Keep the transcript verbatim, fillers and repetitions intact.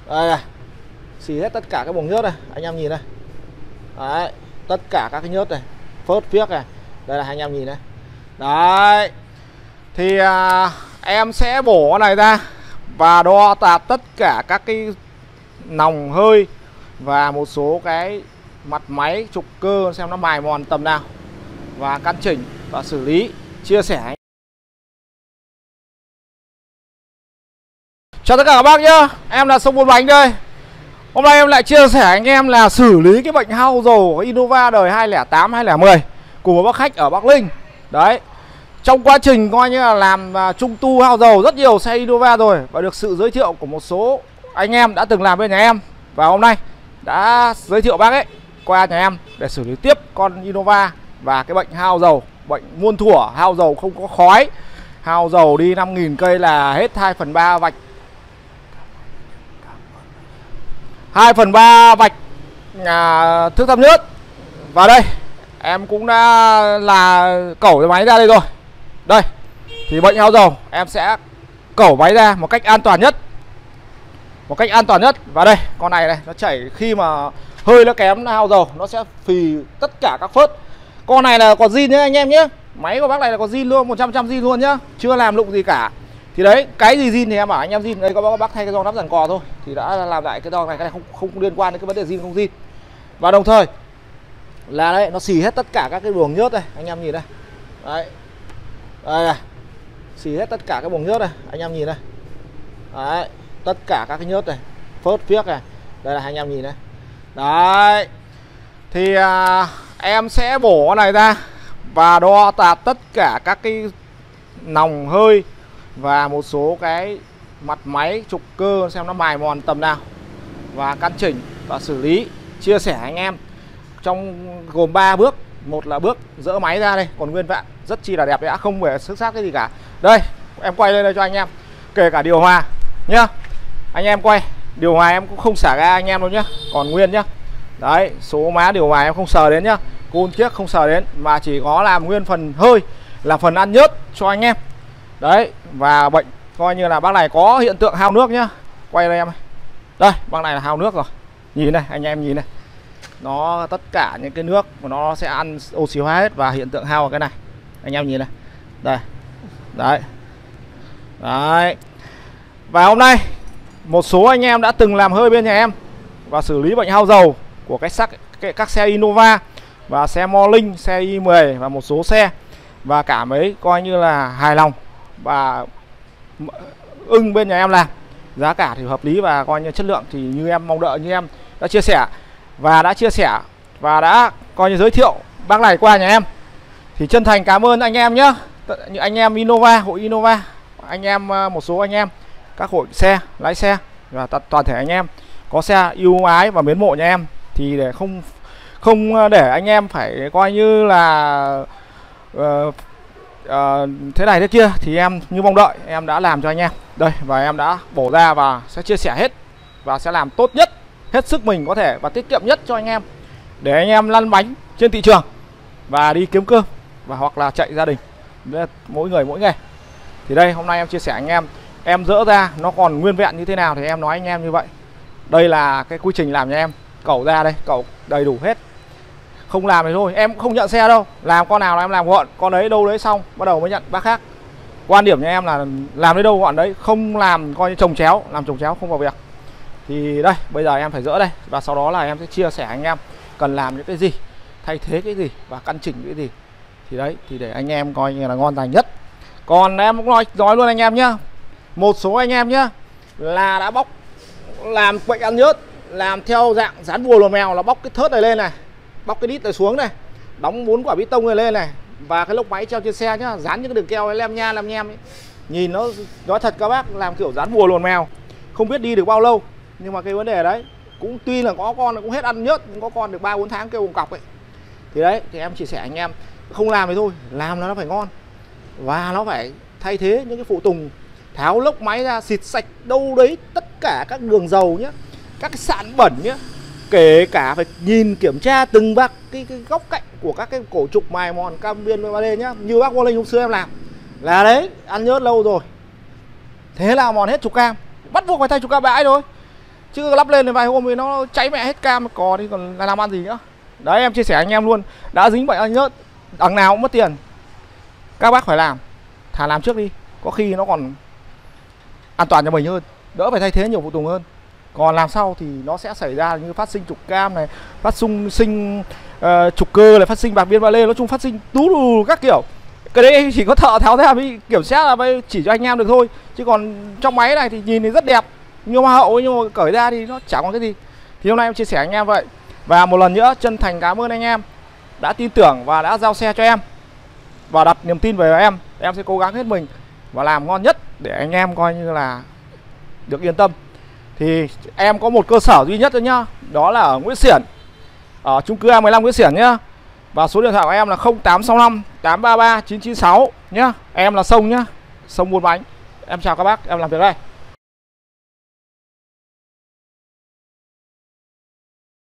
Đây này, xì hết tất cả cái buồng nhớt này, anh em nhìn này. Đấy, tất cả các cái nhớt này, phớt phiếc này. Đây là anh em nhìn này. Đấy. Thì à, em sẽ bổ cái này ra và đo tạt tất cả các cái nòng hơi và một số cái mặt máy trục cơ xem nó mài mòn tầm nào, và căn chỉnh và xử lý, chia sẻ. Chào tất cả các bác nhá, em là Sông Bốn Bánh đây. Hôm nay em lại chia sẻ anh em là xử lý cái bệnh hao dầu của Innova đời hai không tám hai không một không của một bác khách ở Bắc Ninh. Đấy, trong quá trình coi như là làm uh, trung tu hao dầu rất nhiều xe Innova rồi, và được sự giới thiệu của một số anh em đã từng làm bên nhà em, và hôm nay đã giới thiệu bác ấy qua nhà em để xử lý tiếp con Innova và cái bệnh hao dầu, bệnh muôn thuở hao dầu không có khói, hao dầu đi năm nghìn cây là hết hai phần ba vạch hai phần ba vạch à, thước thâm nhớt. Và đây em cũng đã là cẩu cái máy ra đây rồi. Đây thì bệnh hao dầu em sẽ cẩu máy ra một cách an toàn nhất, một cách an toàn nhất. Và đây con này này, nó chảy khi mà hơi nó kém hao dầu nó sẽ phì tất cả các phớt. Con này là còn zin nhé anh em nhé, máy của bác này là còn zin luôn, một trăm phần trăm zin luôn nhá, chưa làm lụng gì cả. Thì đấy, cái gì zin thì em bảo anh em zin. Đây có bác thay cái gioăng nắp giàn cò thôi thì đã làm lại cái gioăng này, cái này không không liên quan đến cái vấn đề zin không zin. Và đồng thời là đấy, nó xì hết tất cả các cái buồng nhớt này, anh em nhìn đây. Đấy. Đây này. Xì hết tất cả cái buồng nhớt này, anh em nhìn đây. Đấy, tất cả các cái nhớt này, phớt phiếc này. Đây là anh em nhìn đây. Đấy. Thì à, em sẽ bổ cái này ra và đo tạt tất cả các cái nòng hơi và một số cái mặt máy trục cơ xem nó mài mòn tầm nào, và căn chỉnh và xử lý, chia sẻ anh em trong gồm ba bước. Một là bước dỡ máy ra đây, còn nguyên vẹn, rất chi là đẹp, đã không phải xước xác cái gì cả. Đây em quay lên đây cho anh em, kể cả điều hòa nhá, anh em quay điều hòa em cũng không xả ra anh em đâu nhá, còn nguyên nhá. Đấy, số má điều hòa em không sờ đến nhá, côn chiếc không sờ đến, mà chỉ có làm nguyên phần hơi là phần ăn nhớt cho anh em. Đấy, và bệnh coi như là bác này có hiện tượng hao nước nhá. Quay đây em ơi. Đây, bác này là hao nước rồi. Nhìn này, anh em nhìn này. Nó tất cả những cái nước của nó sẽ ăn oxy hóa hết, và hiện tượng hao ở cái này. Anh em nhìn này. Đây. Đấy. Đấy. Và hôm nay một số anh em đã từng làm hơi bên nhà em và xử lý bệnh hao dầu của cái sắc cái, các xe Innova và xe Morning, xe i mười và một số xe, và cả mấy coi như là hài lòng và ưng bên nhà em làm. Giá cả thì hợp lý và coi như chất lượng thì như em mong đợi, như em đã chia sẻ và đã chia sẻ và đã coi như giới thiệu bác này qua nhà em. Thì chân thành cảm ơn anh em nhé, anh em Innova, hội Innova, anh em một số anh em các hội xe, lái xe và toàn thể anh em có xe yêu ái và mến mộ nhà em, thì để không không để anh em phải coi như là uh, uh, thế này thế kia, thì em như mong đợi em đã làm cho anh em đây, và em đã bổ ra và sẽ chia sẻ hết và sẽ làm tốt nhất, hết sức mình có thể và tiết kiệm nhất cho anh em, để anh em lăn bánh trên thị trường và đi kiếm cơm và hoặc là chạy gia đình, mỗi người mỗi nghề. Thì đây hôm nay em chia sẻ anh em, em dỡ ra nó còn nguyên vẹn như thế nào thì em nói anh em như vậy. Đây là cái quy trình làm nhà em, cẩu ra đây, cẩu đầy đủ hết. Không làm thì thôi, em không nhận xe đâu, làm con nào là em làm gọn, con đấy đâu đấy xong bắt đầu mới nhận bác khác. Quan điểm nhà em là làm đến đâu gọn đấy, không làm coi như trồng chéo, làm trồng chéo không vào việc. Thì đây, bây giờ em phải dỡ đây, và sau đó là em sẽ chia sẻ anh em cần làm những cái gì, thay thế cái gì và căn chỉnh cái gì. Thì đấy, thì để anh em coi như là ngon lành nhất. Còn em cũng nói, nói luôn anh em nhá, một số anh em nhá là đã bóc làm bệnh ăn nhớt, làm theo dạng dán bùa lùa mèo, là bóc cái thớt này lên này, bóc cái đít này xuống này, đóng bốn quả bê tông này lên này, và cái lốc máy treo trên xe nhá, dán những cái đường keo ấy, lem nha lem nhem ấy. Nhìn nó nói thật các bác, làm kiểu dán bùa luồn mèo, không biết đi được bao lâu. Nhưng mà cái vấn đề đấy cũng tuy là có con cũng hết ăn nhớt, cũng có con được ba bốn tháng kêu cùng cọc ấy. Thì đấy, thì em chia sẻ anh em, không làm thì thôi, làm nó phải ngon và nó phải thay thế những cái phụ tùng, tháo lốc máy ra, xịt sạch đâu đấy tất cả các đường dầu nhé, các cái sạn bẩn nhé, kể cả phải nhìn kiểm tra từng bác cái, cái góc cạnh của các cái cổ trục mài mòn cam biên ba D nhá, như bác Quang Linh hôm xưa em làm là đấy, ăn nhớt lâu rồi, thế là mòn hết trục cam, bắt buộc phải thay trục cam bãi thôi. chứ lắp lên vài hôm thì nó cháy mẹ hết cam cò đi còn làm ăn gì nữa. Đấy, em chia sẻ anh em luôn, đã dính bệnh anh nhớt đằng nào cũng mất tiền, các bác phải làm, thà làm trước đi, có khi nó còn an toàn cho mình hơn, đỡ phải thay thế nhiều phụ tùng hơn. Còn làm sau thì nó sẽ xảy ra như phát sinh trục cam này, phát sinh sinh uh, trục cơ này, phát sinh bạc biên ba lê, nói chung phát sinh tú đủ các kiểu. Cái đấy chỉ có thợ tháo ra mới kiểm soát là mới chỉ cho anh em được thôi, chứ còn trong máy này thì nhìn thì rất đẹp nhưng mà hậu, nhưng mà cởi ra thì nó chẳng có cái gì. Thì hôm nay em chia sẻ anh em vậy. Và một lần nữa chân thành cảm ơn anh em đã tin tưởng và đã giao xe cho em và đặt niềm tin về em. Em sẽ cố gắng hết mình và làm ngon nhất để anh em coi như là được yên tâm. Thì em có một cơ sở duy nhất thôi nhá, đó là ở Nguyễn Xiển, ở chung cư A mười lăm Nguyễn Xiển nhá. Và số điện thoại của em là không tám sáu năm tám ba ba chín chín sáu nhá. Em là Sông nhá, Sông Buôn Bánh. Em chào các bác, em làm việc đây.